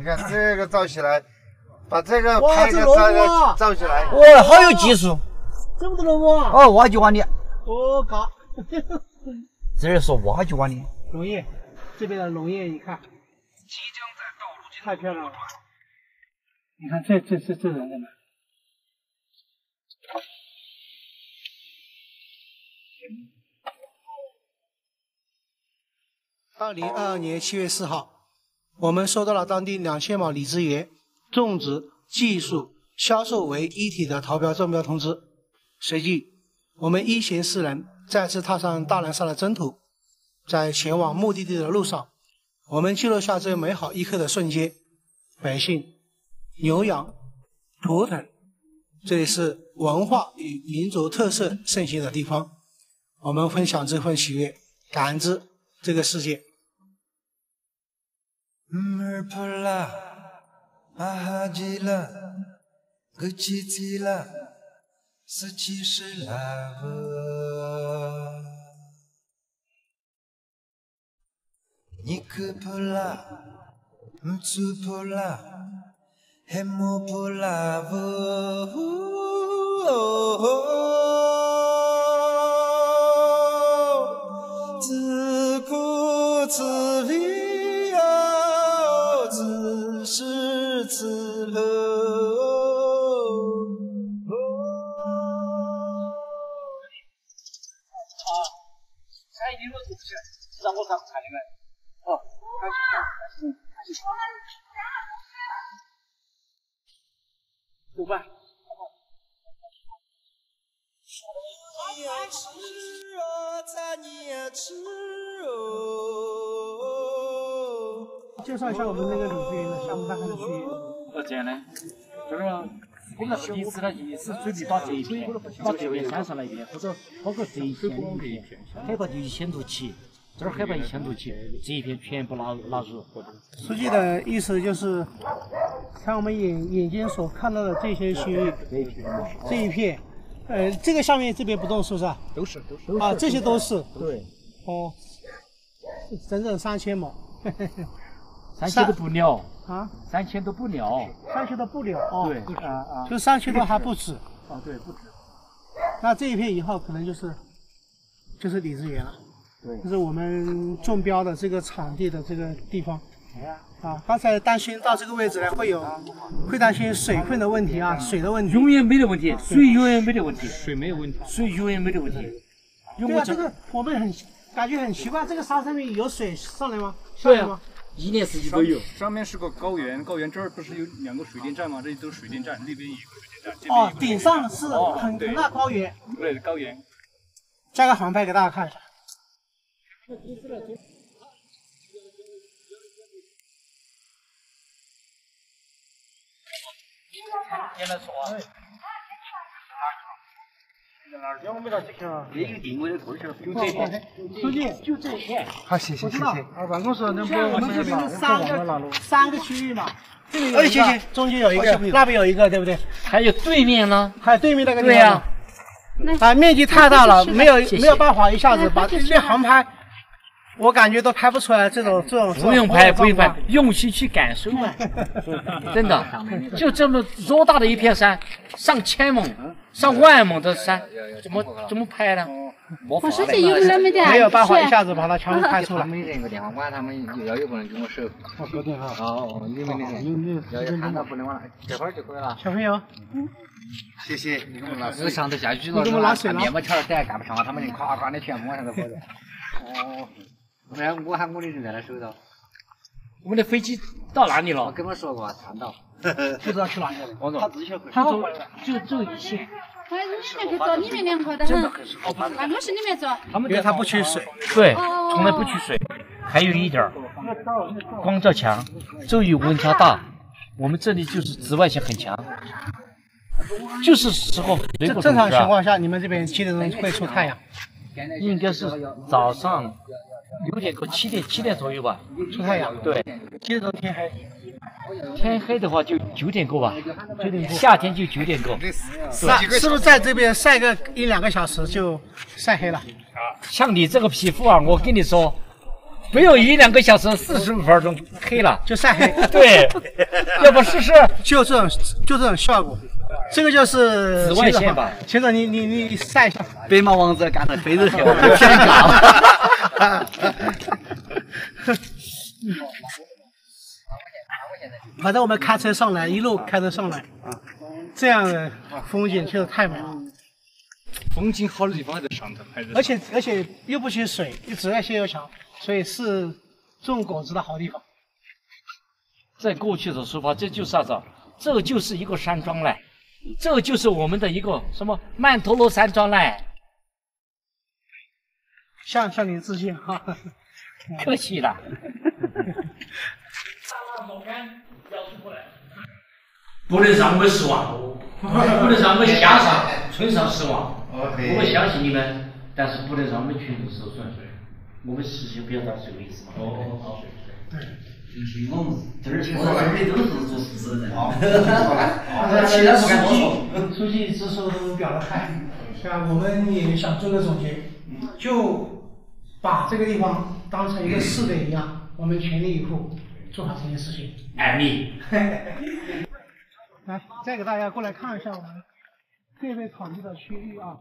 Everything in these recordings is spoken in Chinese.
你看这个照起来，把这个拍个照起来。 哇，好有技术！ 这么多萝卜啊！ 哦，挖掘挖的。 我靠！ 这儿说挖掘挖的。 农业，这边的农业，你看，太漂亮了。你看这人在哪？ 2022年7月4号，我们收到了当地2000亩李子园种植、技术、销售为一体的投标中标通知。随即，我们一行4人再次踏上大南沙的征途，在前往目的地的路上，我们记录下这美好一刻的瞬间。百姓、牛羊、图腾，这里是文化与民族特色盛行的地方。我们分享这份喜悦，感知这个世界。 Merpala, Mahajila, Guchitila, Sachishilava. Nikupula, Mtsupula, Hemopulava. Zku Zvi. 是此乐。 才一路走起来，让我看看你们。哦，开心。走吧。 你爱吃哦，菜你爱吃哦。 介绍一下我们那个李子园的项目大概的区域。 这样的，这个我们第一次呢，也是准备把这一片，把这边山上那一片，或者包括这一片的一片，海拔就1000多起，这儿海拔1000多起，这一片全部纳入。 书记的意思就是，看我们眼睛所看到的这些区域，这一片，这个下面这边不动是不是？ 都是啊，这些都是。 对。 哦，整整3000亩。 3000都不了啊 ，3000都不了 ，3000都不了哦。 对就3000多还不止。 啊，对，不止。 那这一片以后可能就是李子园了。对。就是我们中标的这个场地的这个地方。啊，刚才担心到这个位置呢会担心水困的问题啊，水的问题。 永远没得问题，水永远没得问题，水没有问题，水永远没得问题。 对啊，这个我们感觉很奇怪，这个沙上面有水上来吗？ 对啊。 1年4季都有。 上面是个高原，高原这儿不是有2个水电站吗？这里都是水电站，那边一个水电站。 哦，顶上是很大高原。 对，高原。 加个航拍给大家看一下。 现在说啊。 也有定位的头儿，就这片， 书记就这片。 好，谢谢。 办公室能不？我们这边3个区域嘛，这里有一个，中间有一个，那边有一个，对不对？ 还有对面呢， 还有对面那个地方。 对呀。 啊，面积太大了，没有办法一下子把这些航拍，我感觉都拍不出来这种。 不用拍，不用拍，用心去感受嘛。真的，就这么偌大的一片山，上千亩。 上万亩的山，怎么拍呢？ 我书记有那么点， 没有办法一下子把它全部拍出来。 他们这个电话管他们要有个人跟我守。 我搞定哈。 哦，你们那个要看到不能往这块就可以了。 小朋友， 谢谢。 这个上头下去了，拿面包条儿带干不上，他们人夸夸的全部往上头跑的。哦，我喊我的人在那守着。 我们的飞机到哪里了？ 我跟我说过，看到。 不知道去哪里了。 王总， 他就一线。 我里面去坐，里面凉快的很。办公室里面坐。 因为它不缺水。 对，从来不缺水。还有一点，光照强，周围温差大，我们这里就是紫外线很强，就是时候水果。 正常情况下，你们这边几点钟会出太阳？ 应该是早上6点多7点左右吧， 出太阳。 对， 几点钟天黑？ 天黑的话就9点够吧，9点够。夏天就9点够。 是不是在这边晒个1-2个小时就晒黑了？ 像你这个皮肤啊，我跟你说， 没有1-2个小时，45分钟黑了， 就晒黑。 对，要不试试？ 就这种效果，这个就是紫外线吧。 秦总，你晒一下。 白马王子干的非热天，我就偏干。 反正我们开车上来，一路开车上来啊，这样的风景确实太美了。 风景好的地方还在上头，还在。 而且又不缺水，紫外线又强，所以是种果子的好地方。 在过去的说法，这就是啥子？这就是一个山庄嘞，这就是我们的一个什么曼陀罗山庄嘞。 向您致敬哈。 客气了。不能让我们失望，不能让我们乡上、村上失望。我们相信你们，但是不能让我们群众受损。我们实现不要打水的意思嘛。哦，对。 我们这儿其实这里都是做实事的人。 其他不敢说。书记之所都表了态，像我们也想做个总结，就把这个地方当成一个试点一样，我们全力以赴做好这件事情。 艾米。 来，再给大家过来看一下我们这片场地的区域啊。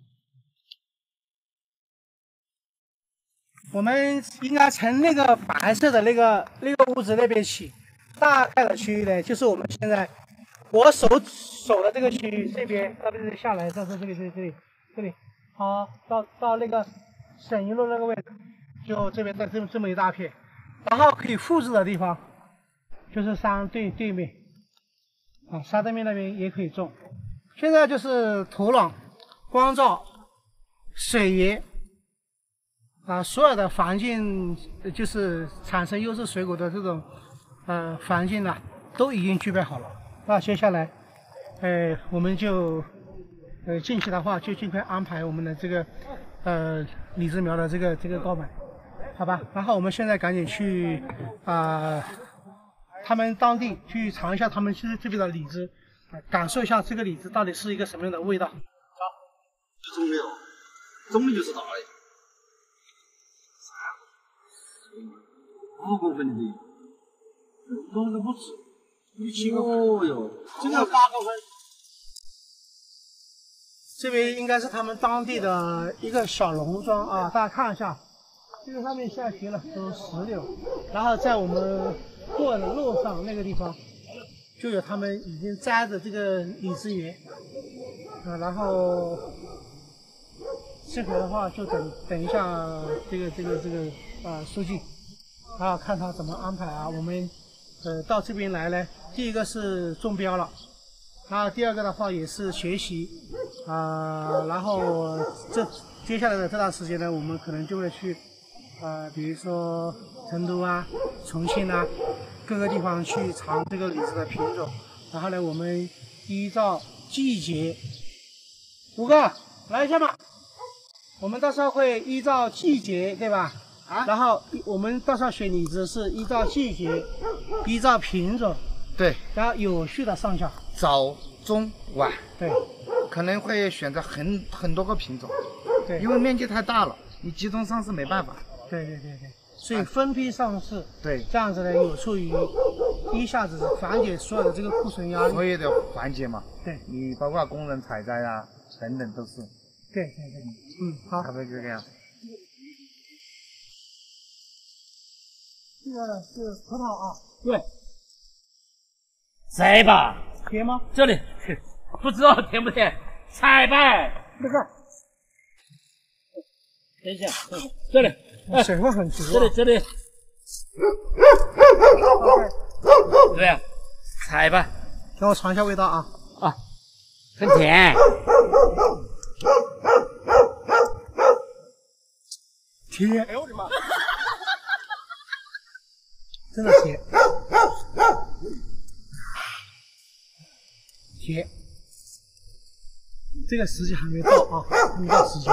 我们应该从那个白色的那个屋子那边起，大概的区域呢，就是我们现在我手的这个区域，这边到这里下来，到这里，好，到那个省一路那个位置，就这边这么一大片，然后可以复制的地方，就是山对面。啊，沙对面那边也可以种。现在就是土壤、光照、水源啊，所有的环境就是产生优质水果的这种环境呢，都已经具备好了。那接下来，我们就近期的话就尽快安排我们的这个李子苗的这个告白，好吧？然后我们现在赶紧去他们当地去尝一下他们这边的李子，感受一下这个李子到底是一个什么样的味道。好， 中的哦，中的就是大的，5公分的李， 中的不止，7个哦哟， 这个8个分。这边应该是他们当地的一个小农庄啊，大家看一下，这个上面下结了都是石榴，然后在我们过的路上那个地方，就有他们已经栽的这个李子园，然后这回的话就等一下这个书记，然后看他怎么安排啊。我们到这边来呢，第一个是中标了，然后第二个的话也是学习然后接下来的这段时间呢，我们可能就会去比如说成都啊、重庆啊各个地方去尝这个李子的品种，然后呢，我们依照季节，5个来一下嘛，我们到时候会依照季节，对吧？然后我们到时候选李子是依照季节、依照品种， 对， 然后有序的上架， 早、中、晚， 对， 可能会选择很多个品种， 对， 因为面积太大了，你集中上市没办法。 对，所以分批上市， 对， 这样子呢有助于一下子缓解所有的这个库存压力， 所有的环节嘛， 对， 你包括工人采摘啊等等都是， 对，好， 差不多就这样。 这个是葡萄啊， 对，摘吧， 甜吗？ 这里不知道甜不甜，采吧， 没事。 等一下，这里， 水分很足啊。 这里，对呀，采吧。 给我尝一下味道啊。 很甜。 甜。哎呦我的妈！真的甜。甜。这个时机还没到啊，没到时间。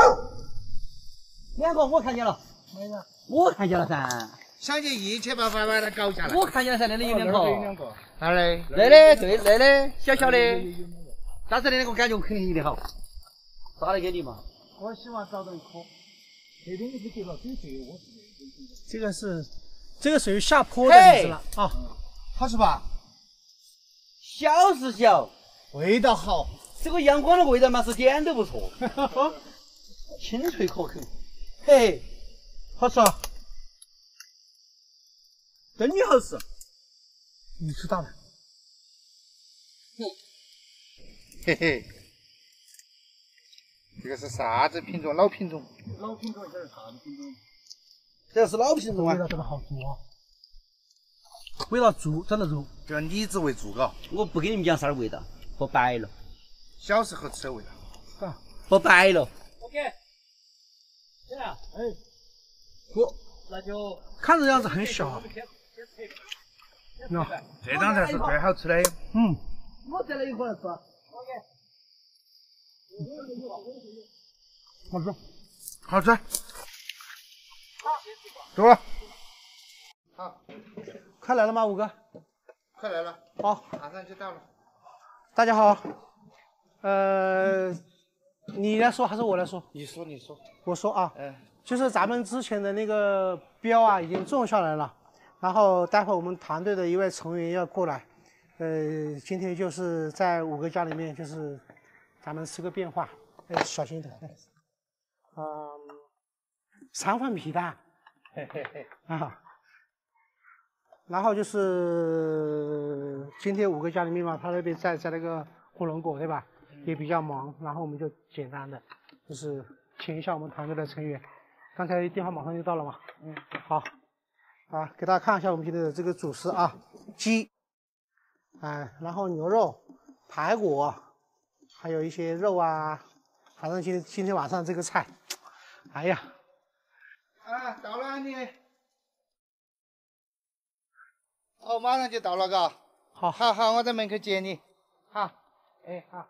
2个我看见了，我看见了噻， 相信一切把它搞下来。 我看见了噻，那里有2个， 哪里？ 那里对，那里小小的，但是那个感觉肯定一定好，打得给你嘛。 我希望找到一颗，这边是结了水，我是这个属于下坡的李子了啊， 好吃吧？ 小是小， 味道好， 这个阳光的味道嘛是点都不错，清脆可口。嘿， 好吃啊！ 真的好吃。 你吃大的。 嘿嘿，这个是啥子品种？老品种。 老品种，这是啥子品种？这是老品种啊！ 味道真的好足啊！味道足，真的足。 这个李子为足嘎， 我不跟你们讲啥儿味道，不白了， 小时候吃的味道。 不白了。 OK， 这样， 我那就看着样子很小啊。那这张才是最好吃的。 嗯， 我再来一块吃。 好吃。 好吃。走了。好， 快来了吗，五哥？ 快来了。 好， 马上就到了。 大家好。你来说还是我来说？ 你说，你说。 我说啊，就是咱们之前的那个标啊，已经种下来了。然后待会儿我们团队的一位成员要过来，今天就是在五个家里面，就是咱们吃个变化，小心一点。肠粉皮蛋，啊，然后就是今天五个家里面嘛，他那边在那个火龙果对吧，也比较忙，然后我们就简单的就是请一下我们团队的成员，刚才电话马上就到了嘛，好。啊，给大家看一下我们今天的这个主食啊，鸡，然后牛肉、排骨，还有一些肉啊，反正今天晚上这个菜，哎呀， 啊，到了你。哦，马上就到了嘎。 好， 好，我在门口接你。好，好。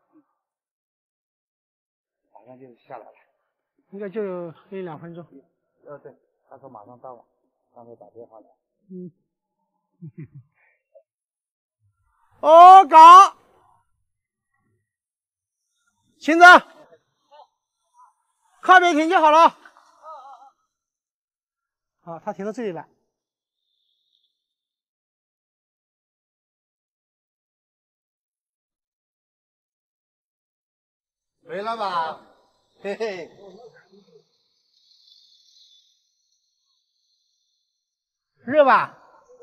马上就下来了。 应该就有1-2分钟。 对，他说马上到了。刚才打电话来。 哦，搞，秦子，靠边停就好了。好，他停到这里来。 回来吧，嘿嘿。 热吧？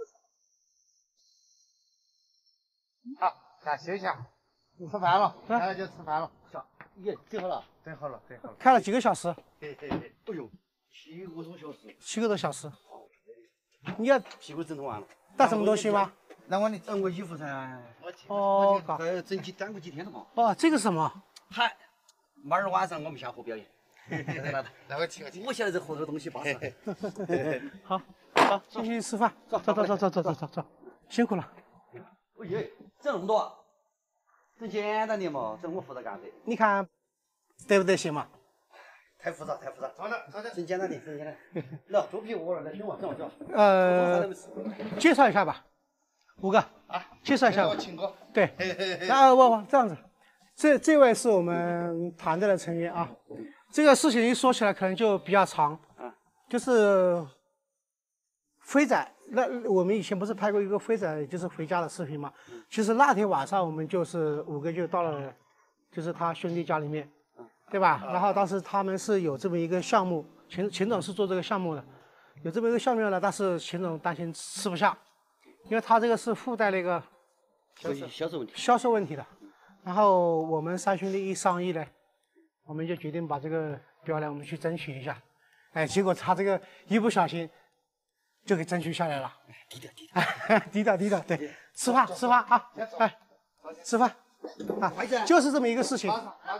好，先休息下。吃饭了，马上就吃饭了。 耶，整好了。 整好了。 开了几个小时嘿。 哎呦，7个多小时。 7个多小时。你要屁股整痛完了。 带什么东西吗？ 那我你整个衣服噻。 哦，搞。 整几耽误几天了嘛。 哦，这个是什么？ 嗨，明儿晚上我们下河表演。 那我请个。 我现在在河头东西巴适。 好，继续吃饭。走，辛苦了。 哦耶，整那么多，整简单点嘛，整我负责干噻。 你看得不得行嘛？ 太复杂。 坐着。 整简单点。来，猪皮我来，听我整。 介绍一下吧，五哥啊，介绍一下。 我请过。 对。然后我这样子，这位是我们团队的成员啊。这个事情一说起来可能就比较长，就是飞仔。那我们以前不是拍过一个飞仔就是回家的视频嘛？其实那天晚上我们就是五个就到了，就是他兄弟家里面，对吧？然后当时他们是有这么一个项目，秦总是做这个项目的，有这么一个项目呢，但是秦总担心吃不下，因为他这个是附带那个销售问题的。然后我们3兄弟一商议呢，我们就决定把这个标呢我们去争取一下。结果他这个一不小心就给争取下来了。低调，对，吃饭啊，吃饭啊，就是这么一个事情。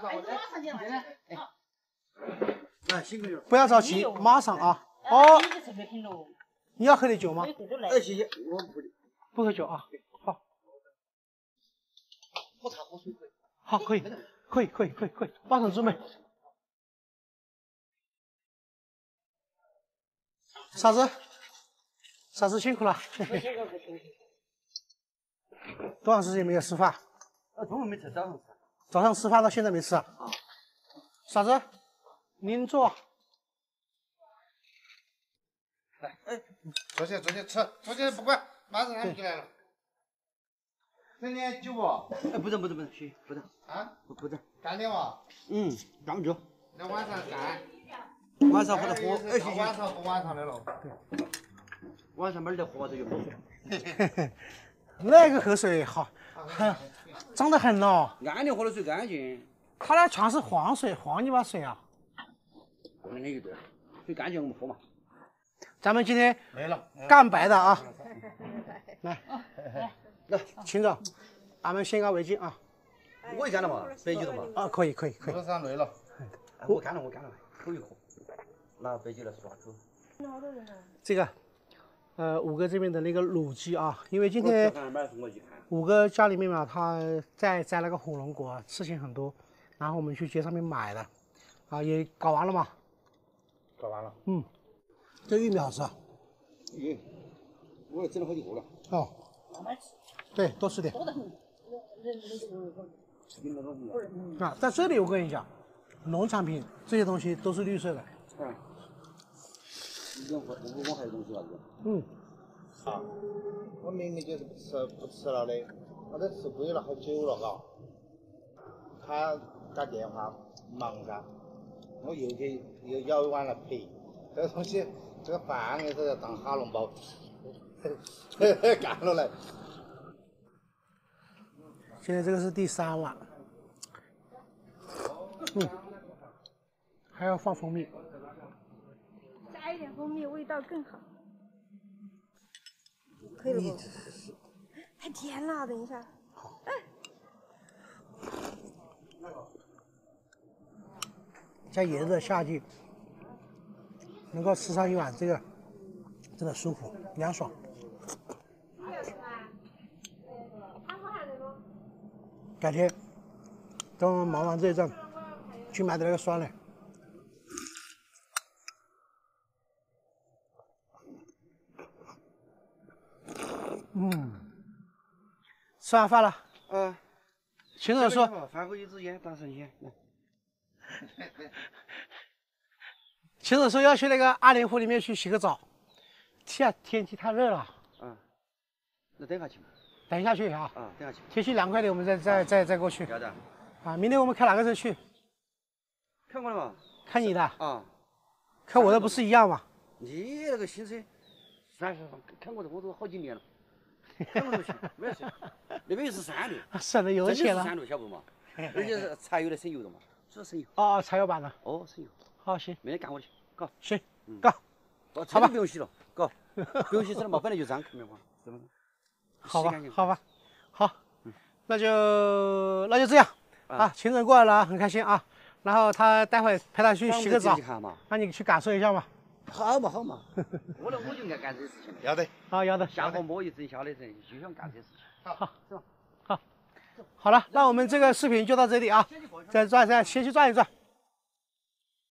不要着急，马上啊。哦，你要喝点酒吗？ 谢谢，我不喝酒啊。好。 喝茶喝水可以。 好，可以，马上准备。嫂子辛苦了。多长时间没有吃饭？ 中午没吃，早上吃。 早上吃饭到现在没吃啊？嫂子，您坐。 坐起吃，坐起不管，马上他们就来了。整点酒不？ 哎，不整，行，不整。 啊？ 不整。 干点哇？ 嗯，干不就？ 那晚上干。 晚上或者喝，哎，行。 晚上不晚上的了。对。 晚上没得喝，这就喝水。 那个喝水好，脏得很哦。 安宁喝的水干净。 他那全是黄水，黄泥巴水啊。 那就对，水干净我们喝嘛。 咱们今天没了， 干白的啊。来，秦总，俺们先干为敬啊。 我也干了嘛，白酒的嘛。 啊，可以。 路上累了。 我干了，口一喝。拿白酒来刷口。 这个，五哥这边的那个卤鸡啊，因为今天五哥家里面嘛，他在摘那个火龙果，事情很多，然后我们去街上面买的，啊，也搞完了嘛。 搞完了。 嗯，这玉米好吃啊。 我也整了好几个了。 哦。对，多吃点。啊，在这里我跟你讲，农产品这些东西都是绿色的。 嗯。我还有东西了。 嗯。 啊，我明明就是不吃了的，我都吃亏了好久了，嘎。他打电话忙噻，我又舀一碗来陪。这个东西，这个饭也是要当哈笼包，干了来。 现在这个是第3碗，还要放蜂蜜， 加一点蜂蜜，味道更好。可以了不？太甜了，等一下。 在炎热夏季，能够吃上一碗这个，真的舒服凉爽。改天等我们忙完这一阵，去买的那个酸奶。吃完饭了。秦总说， 饭后一支烟，打神仙。 秦总说要去那个阿莲湖里面去洗个澡，天气太热了。 那等下去嘛。 等一下去啊。 等下去。 天气凉快点，我们再过去。 要的。 啊，明天我们开哪个车去？ 看过了吗？ 看你的。 啊。 看我的不是一样吗？ 你那个新车，算看过的我都好几年了。看过就行，没事。那边又是山路， 省了油钱了。 山路晓不嘛？而且是柴油的省油的嘛，主要省油。 哦，柴油版的。 哦，省油。 好，行。 明天干过去，搞。 行，搞。 好吧。不用洗了，搞。不用洗车了嘛，本来就脏，看没嘛，是不是？ 好吧，好吧，好，那就这样啊。秦总过来了，很开心啊。然后他待会陪他去洗个澡，让你去感受一下嘛。 好嘛，我就爱干这些事情。 要得， 好，要得。 下河摸鱼真下的人就想干这些事情。 好，是吧？好了，那我们这个视频就到这里啊。再转一转，先去转一转。